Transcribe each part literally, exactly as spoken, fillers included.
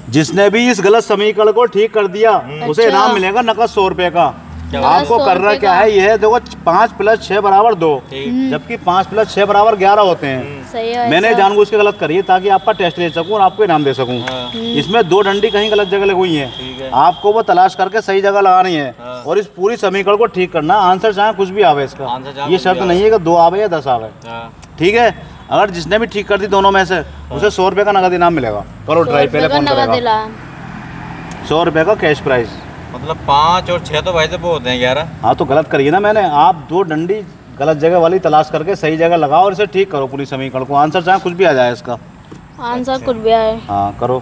जिसने भी इस गलत समीकरण को ठीक कर दिया उसे अच्छा। इनाम मिलेगा नकद सौ रुपए का। आपको करना क्या है, ये है देखो पाँच प्लस छह बराबर दो, जबकि पाँच प्लस छह बराबर ग्यारह होते हैं। सही है। मैंने जानबूझ के गलत करी है ताकि आपका टेस्ट ले सकूं और आपको इनाम दे सकूं। इसमें दो डंडी कहीं गलत जगह लगी हुई है, आपको वो तलाश करके सही जगह लगानी है और इस पूरी समीकरण को ठीक करना। आंसर चाहे कुछ भी आवे इसका, ये शर्त नहीं है कि दो आवे या दस आवे। ठीक है, अगर जिसने भी ठीक कर दी दोनों में से उसे सौ रुपए का नगद इनाम मिलेगा। करो ट्राई, पहले फोन करेगा। सौ रुपए का कैश प्राइस। मतलब पाँच और छह तो भाई से वो होते हैं ग्यारह। हाँ तो गलत करिए ना मैंने। आप दो डंडी गलत जगह वाली तलाश करके सही जगह लगाओ और इसे ठीक करो पूरी समीकरण को। आंसर चाहे कुछ भी आ जाए इसका। आंसर कुछ भी आए। हाँ करो।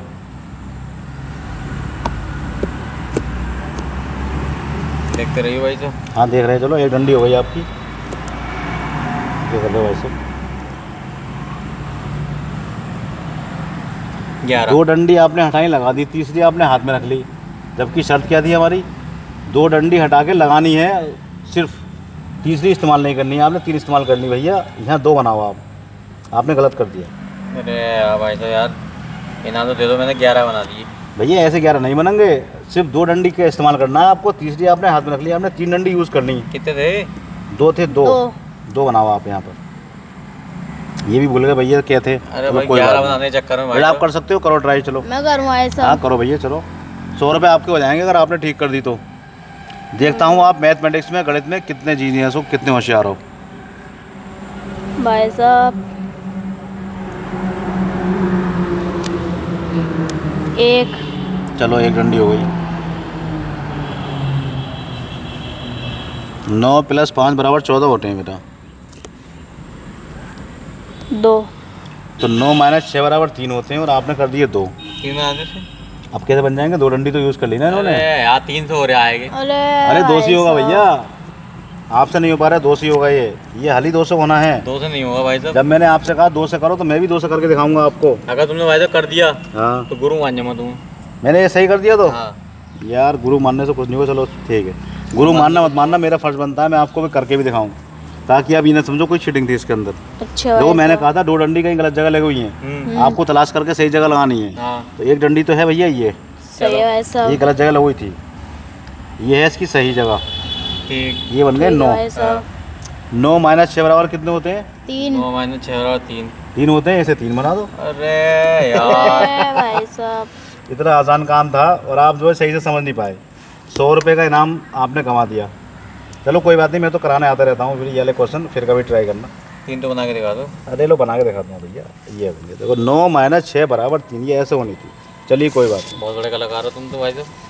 देखते रहिए भाई साहब। हाँ देख रहे हैं, चलो एक डंडी हो गई आपकी। देख लो भाई साहब, ग्यारह। दो डंडी आपने हटाई लगा दी, तीसरी आपने हाथ में रख ली, जबकि शर्त क्या थी हमारी, दो डंडी हटा के लगानी है सिर्फ, तीसरी इस्तेमाल नहीं करनी है। आपने तीन इस्तेमाल करनी भैया, यहाँ दो बनाओ आप, आपने गलत कर दिया। अरे यार भाई साहब यार, इनाम तो दे दो, मैंने ग्यारह बना दिए। भैया ऐसे ग्यारह नहीं बनेंगे, सिर्फ दो डंडी का इस्तेमाल करना है आपको। तीसरी आपने हाथ में रख लिया, आपने तीन डंडी यूज़ करनी है। कितने थे? दो थे, दो दो, दो बनाओ आप यहाँ पर। ये भी भूल गए भैया क्या थे। अरे भाई ग्यारह बनाने के चक्कर में भाई आप कर सकते हो, करो ट्राई। चलो मैं करूँ ऐसा? हाँ करो भैया, चलो सौ रुपये आपके हो जाएंगे अगर आपने ठीक कर दी तो। देखता हूँ आप मैथमेटिक्स में, गणित में कितने जीनियस हो, कितने होशियार हो भाई साहब। एक, चलो एक डंडी हो गई। नौ प्लस पाँच बराबर चौदह होते हैं बेटा। दो। तो नौ माइनस छः बराबर तीन होते हैं और आपने कर दिए दो। तीन बनाते थे। अब कैसे बन जाएंगे? दो डंडी तो यूज़ कर ली ना इन्होंने। अरे यार तीन सौ हो रहा है। अरे अरे दो से होगा भैया, आपसे नहीं हो पा रहा है, दो से होगा। ये ये हाल ही दो से होना है। दो से नहीं होगा भाई साहब। जब मैंने आपसे कहा दो से करो तो मैं भी दो से करके दिखाऊंगा आपको। अगर तुमने भाई साहब कर दिया हाँ तो गुरु मान जाऊंगा तुम। मैंने ये सही कर दिया तो हाँ। यार गुरु मानने से कुछ नहीं होगा। चलो ठीक है, गुरु मानना मत मानना, मेरा फर्ज बनता है मैं आपको भी करके भी दिखाऊं ताकि आप ये ना समझो कोई चीटिंग थी इसके अंदर। अच्छा देखो मैंने कहा था दो डंडी कहीं गलत जगह लगी हुई है, आपको तलाश करके सही जगह लगानी है। तो एक डंडी तो है भैया, ये सही है ऐसा। ये गलत जगह लगी हुई थी, ये है इसकी सही जगह। ठीक, ये बन गए नौ। नौ माइनस छः बराबर कितने होते हैं? तीन। नौ माइनस छः बराबर तीन। तीन होते हैं, ऐसे तीन बना दो। अरे यार भाई साहब, इतना आसान काम था और आप जो है सही से समझ नहीं पाए। सौ रुपये का इनाम आपने कमा दिया। चलो कोई बात नहीं, मैं तो कराने आता रहता हूँ फिर ये वाले क्वेश्चन, फिर कभी ट्राई करना। तीन तो बना के दिखा दो। अरे लो बना के दिखाता हूँ भैया। ये भैया देखो, नौ माइनस छः बराबर तीन, ये ऐसे होनी थी। चलिए कोई बात नहीं। बहुत बड़े कलाकार हो तुम तो भाई साहब।